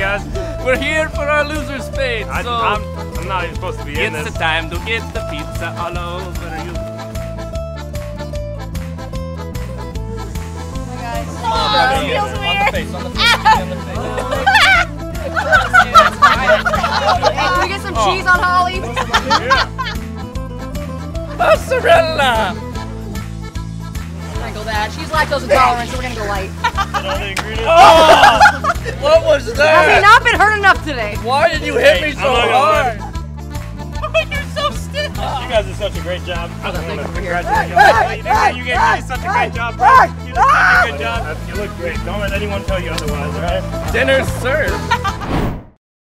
guys. We're here for our loser's fate. I'm not even supposed to be in this. It's the time to get the pizza all over you. Oh, this feels weird. On the face. Hey, can we get some cheese on Holly? Mozzarella! Sprinkle that. She's lactose intolerant, so we're gonna go light. Oh! What was Has he that? not been hurt enough today? Why did you hit me so hard? You're so stiff. You guys did such a great job. I just want to congratulate you. You Hey, guys did such a great job, bro. You did such a good job. You look great. Don't let anyone tell you otherwise, alright? Dinner's served.